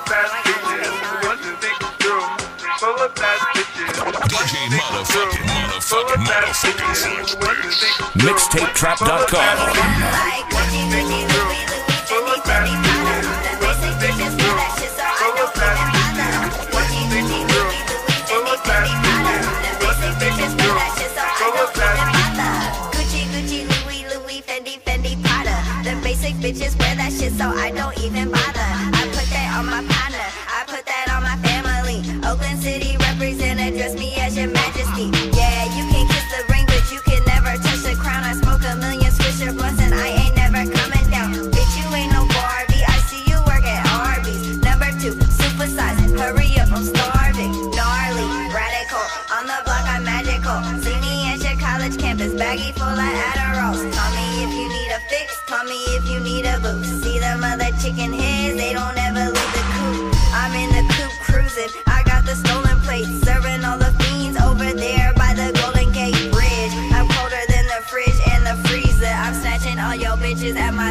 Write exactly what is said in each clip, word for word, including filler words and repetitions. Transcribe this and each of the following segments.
bad bitches. What's the big room? Full of bad bitches. D J motherfucking, motherfucking, motherfucking sex, bitch. Mixtape trap dot com. Like Gucci, Gucci, Louis, Louis, Fendi, Fendi, Prada. The basic bitches wear that shit, so I don't even bother. Gucci, Gucci, Louis, Louis, Fendi, Fendi, Prada. The basic bitches wear that shit, so I don't even bother. Gucci, Gucci, Louis, Louis, Fendi, Fendi, Prada. The basic bitches wear that shit, so I don't even bother. I put that on my partner, I put that on my family. Oakland City represent, address me as your majesty. Yeah, you can kiss the ring, but you can never touch the crown. I smoke a million Swisher blunts and I ain't never coming down. Bitch, you ain't no Barbie, I see you work at Arby's. Number two, supersize, hurry up, I'm starving. Gnarly, radical, on the block I'm magical. See me at your college campus, baggy full of Adderalls. Call me if you need a fix, call me if you need a boost. See them other chicken heads, they don't ever leave the coop. I'm in the coop cruising, I got the stolen plates, serving all the fiends over there by the Golden Gate Bridge. I'm colder than the fridge and the freezer. I'm snatching all your bitches at my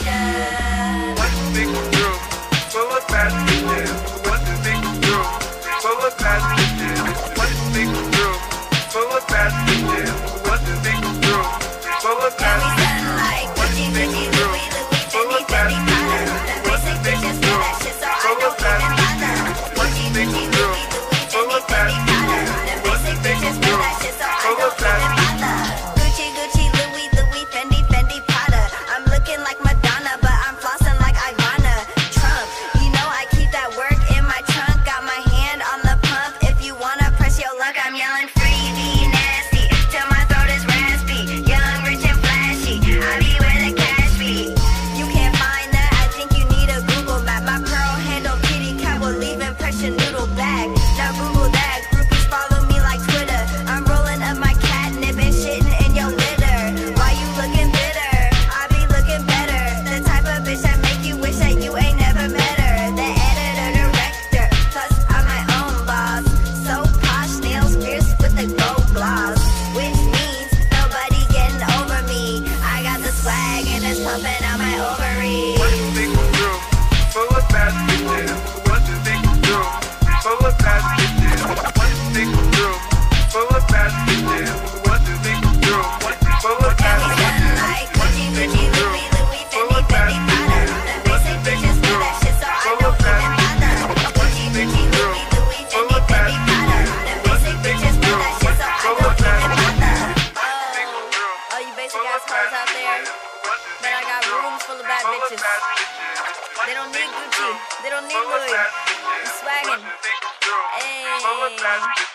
leisure. What's the big room? Full of bad bitches. What's the big room? Full of bad bitches. What's the big room? Full of bad bitches. What's the big room? Full of bad bitches. Like Gucci, Gucci, Louis, Louis, Fendi, Fendi, Prada. The basic bitches wear that shit, so I don't even bother. Gucci, Gucci, Louis, Louis, Fendi, Fendi, Prada. The basic bitches wear that shit, so I don't even bother. Gucci, Gucci, Louis, Louis, Fendi, Fendi, Prada. I'm looking like Madonna, but I'm flossing like Ivana Trump. You know I keep that work in my trunk. Got my hand on the pump. If you wanna press your luck, I'm yelling free, be nasty till my throat is raspy. Young, rich, and flashy. I be where the cash be. You can't find that. I think you need a Google map. My pearl handle kitty cat will leave impression noodle bag. Now Google that. Groupies follow me like Twitter. I'm rolling up my catnip and shitting in your litter. Why you looking bitter? I be looking better. The type of bitch that make you wish that you ain't never met her. The editor, director, plus I'm my own boss. So posh, nails pierced with the gold gloss, which means nobody getting over me. I got the swag and it's pumping out my ovaries. What's the big room? Full of bad bitches. What's the big room? Full of bad bitches. What's the big room? Full of bad bitches. What's the big room? Full of bad bitches. Like Gucci, Gucci, Louis, Louis, Fendi, Fendi, Prada. The basic bitches wear that shit, so I don't even bother. Gucci, Gucci, Louis, Louis, Fendi, Fendi, Prada. The basic bitches wear that shit, so I don't even bother. Oh, all you basic ass hoes out there, man, I got rooms full of bad bitches. They don't need Gucci, they don't need Louis. I'm swagging. Hey.